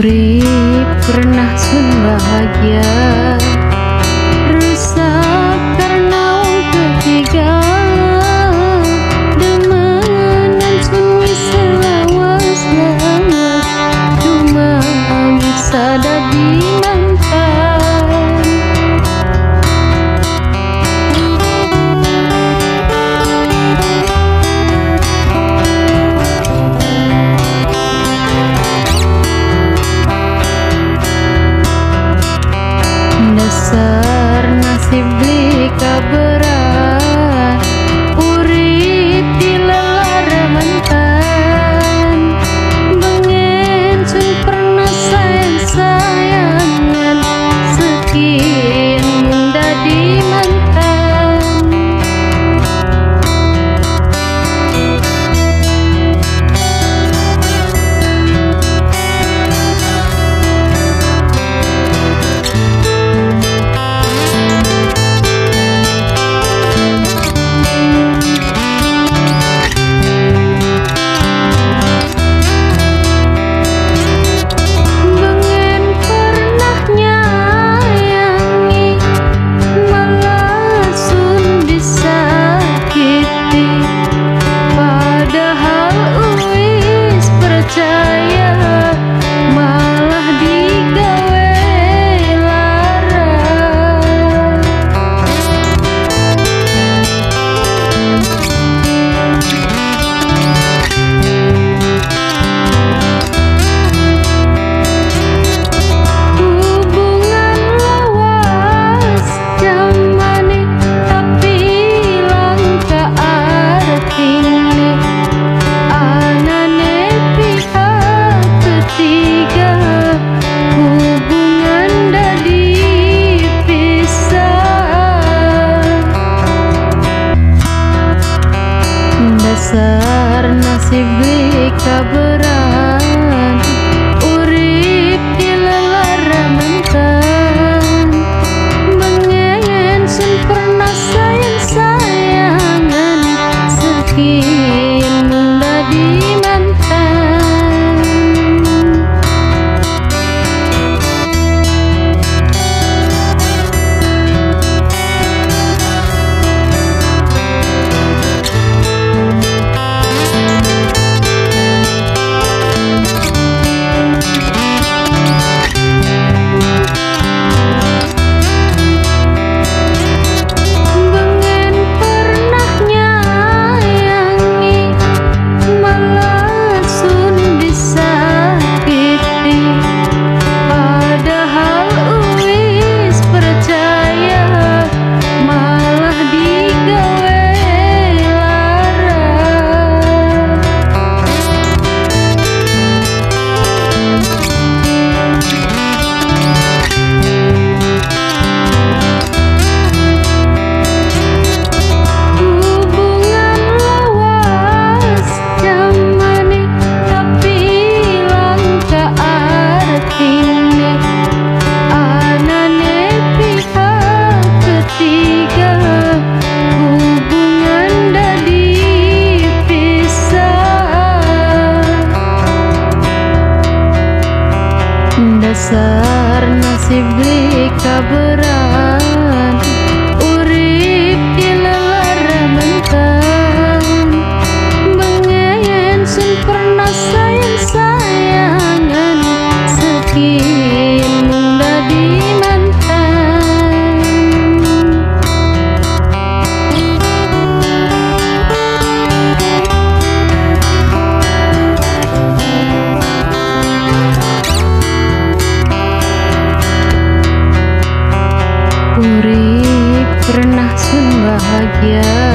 Urip pernah sun bahagia, rusak karena wong ketiga. Demenan sun bisa lawas-lawas, cuma bisa dadi mantan. Dasar nasib beli kaberan, urip di lelara mantan. Bengen sun pernah sayang-sayangan, sekian munda di mantan. Dasar nasib beli kaberan, urip di lelara mantan. Bengen sun pernah sayang-sayangan, sekian munda di mantan. Dasar nasib beli kaberan, urip di lelara mantan. Bengen sun pernah sayang-sayangan, sekian munda di mantan. Urip pernah sun bahagia,